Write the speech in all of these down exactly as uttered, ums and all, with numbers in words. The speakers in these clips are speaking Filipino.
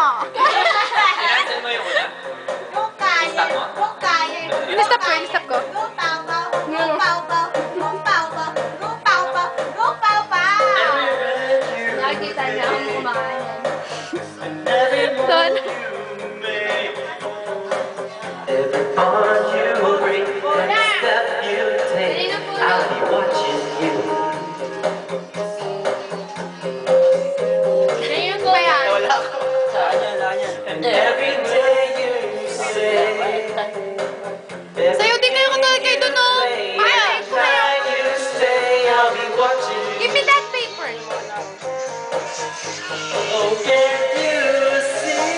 Cancel mo yung una? Stop mo? Ini-stop ko, ini-stop ko. Nakikita niya akong kumakain. Son. Every bond you break, every step you take, I'll be watching you. Ngayon ko yan. Wala ako. Saan yan? Saan yan? And every day you say, Sayo din kayo katulad kayo dun, no? Maya. time you stay, I'll be watching you. Give me that paper. Oh, can't you see?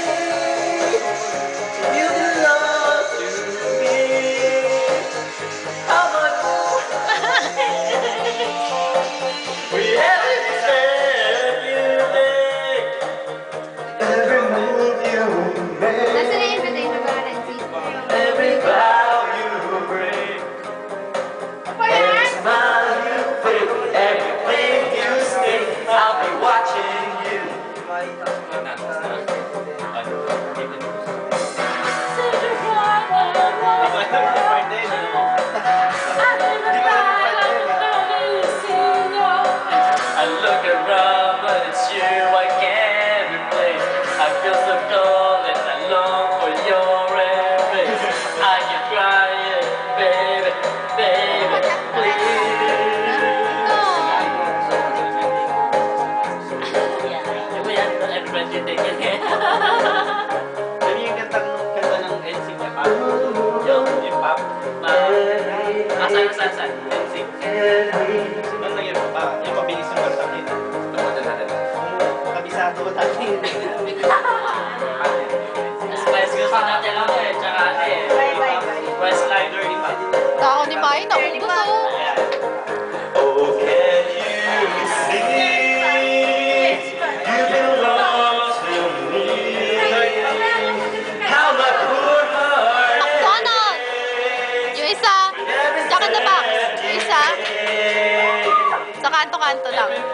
You belong to me. How much we every step you take, every move you make, Nasa na invitation ba, Nancy? every vow you break, every smile you fake, everything you say, I'll be watching you. I look around, but it's you I can't replace. I feel so cold and I long for your embrace. I keep crying, baby, baby, Ano yung kantang kanta ng N SYNC niya pa? Yung, yung pop? Na, asan, asan, asan? N SYNC. Sino lang yung pa? Yung mabilis yung kanta nito. Tumutan natin. Kabisado ko natin. Spice Girls na natin lang eh, tsaka ano eh, Westlife, Dirty Pop. Tako ni Maya, naubos ako. oh, can you see? You belong to me. How my poor heart McDonald's! Yung isa, Jack in the Box. Yung isa, sa kanto-kanto lang.